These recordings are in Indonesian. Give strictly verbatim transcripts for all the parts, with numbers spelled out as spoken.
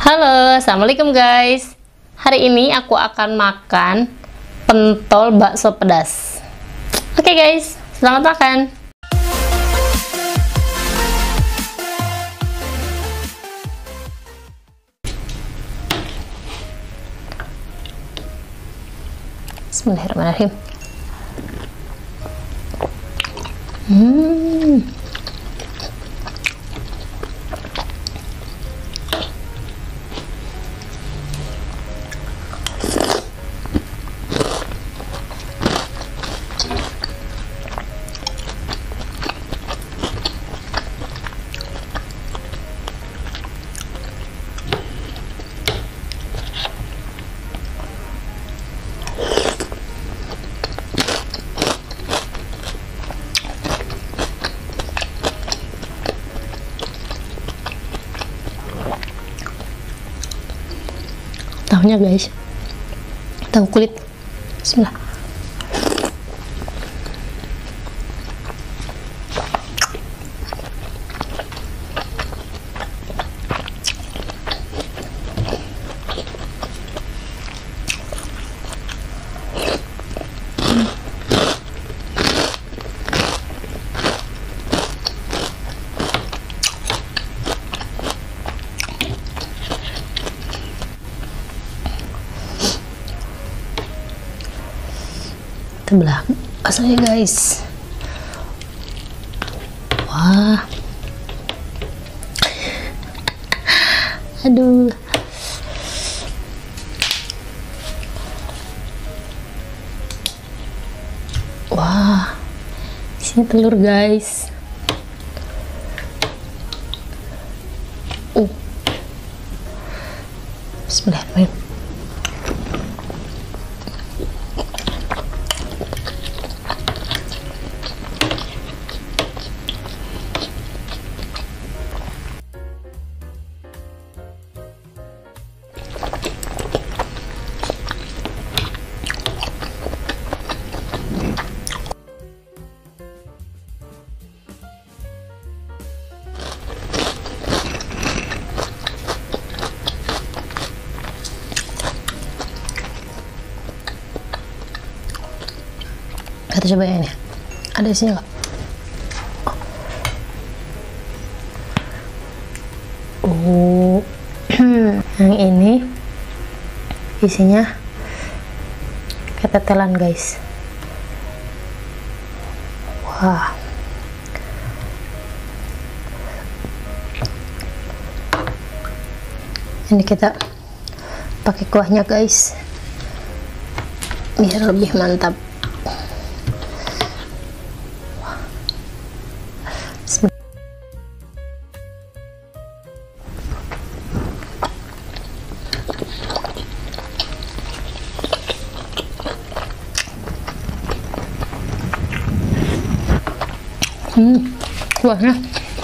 Halo, assalamualaikum guys. Hari ini aku akan makan pentol bakso pedas. Oke guys, selamat makan. Bismillahirrahmanirrahim. Hmm. Tahunya guys, tahu kulit. Bismillah. Belah asalnya guys. Wah, aduh, wah, sini telur guys. Uh, Bismillahirrahmanirrahim. Kita coba ini, ada isinya nggak? Oh, yang ini isinya ketetelan guys. Wah, ini kita pakai kuahnya guys, biar lebih mantap. Hmm, kuahnya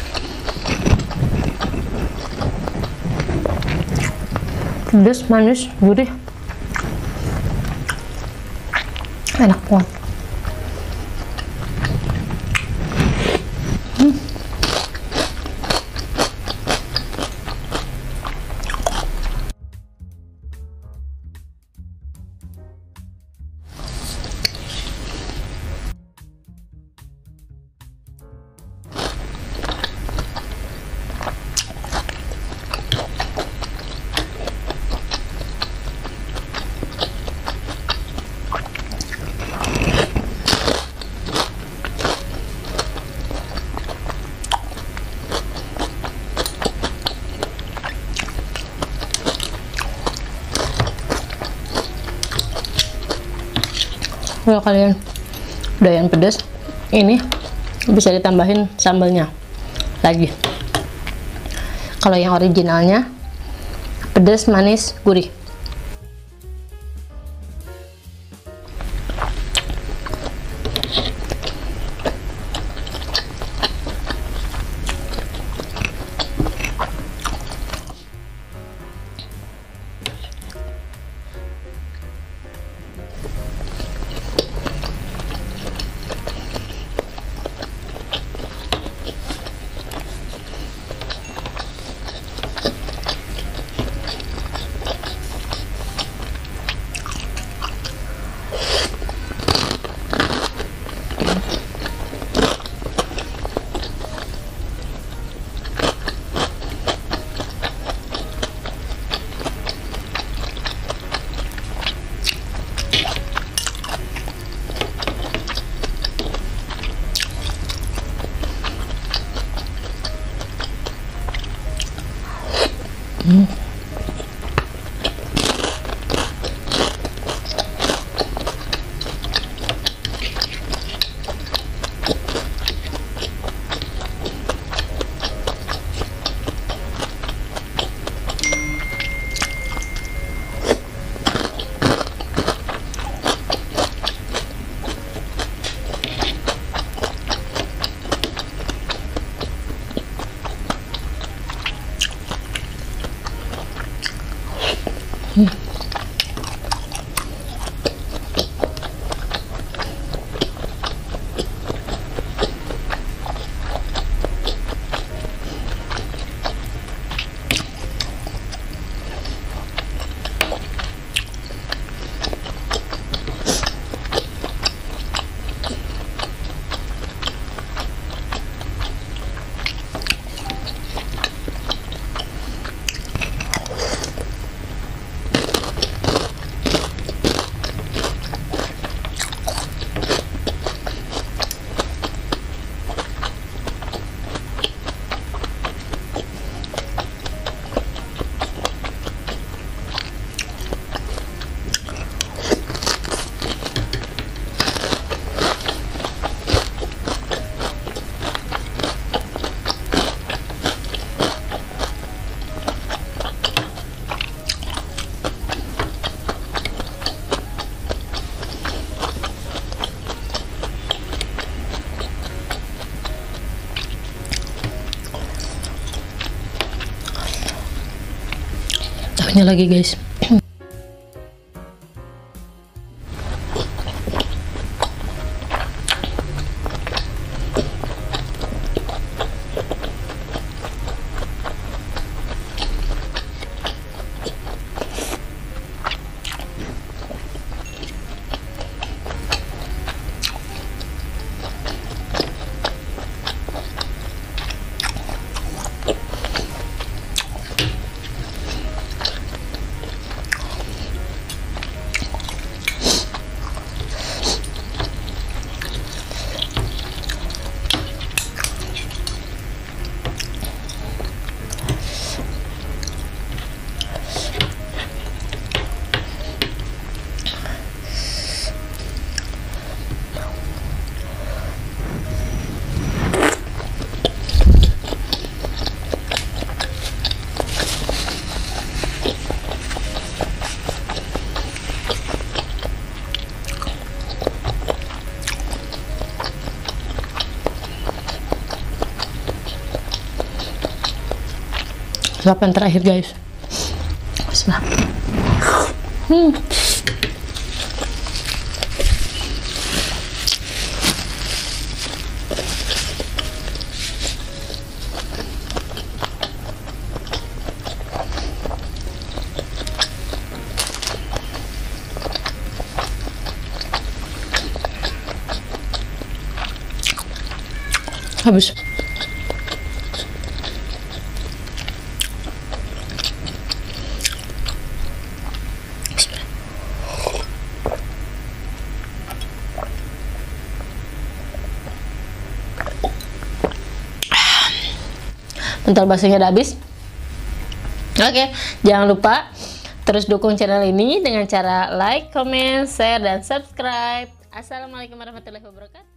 pedas, manis, gurih, enak banget. Hmm. Kalau kalian doyan pedas, ini bisa ditambahin sambalnya lagi. Kalau yang originalnya pedas, manis, gurih. Hmm. Hmm. Tahunya lagi guys. Suapan terakhir guys. Bismillah. Hmm. Habis. Pentol basinya udah habis. Oke, jangan lupa terus dukung channel ini dengan cara like, comment, share, dan subscribe. Assalamualaikum warahmatullahi wabarakatuh.